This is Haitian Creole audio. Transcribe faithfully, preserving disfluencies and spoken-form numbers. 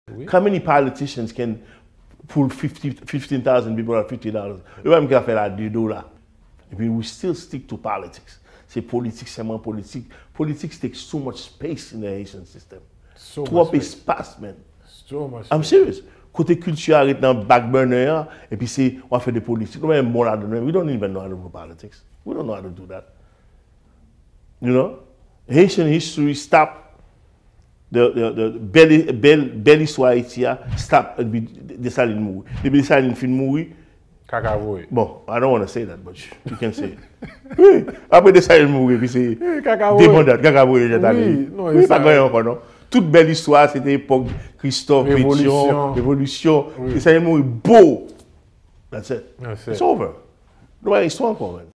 Oui. How many politicians can pull fifteen thousand people at fifty dollars? Le même qui a fait la deux dollars. Et puis we still stick to politics. C'est politique, c'est moins politique. Politics takes so much space in the Haitian system. So Trop espace, man. So much I'm serious. Côté culture arrête dans back burner et puis c'est on va faire des politiques. We don't even know how to do politics. We don't know how to do that. You know, Haitian history stop. The the the belly belly belly Haïtia stop the Saline mourir. The Saline fin mourir. Kakavoy. Bon, I don't want to say that, but you can say it. Oui. Après the Saline mourir, puis c'est Kakavoy. Kakavoy déjà Oui, non, oui, pas gagné encore non. Toute belle histoire, c'était époque Christophe, Pétion, Révolution. The Saline mourir beau. That's it. That's it. It's over. No histoire encore, man.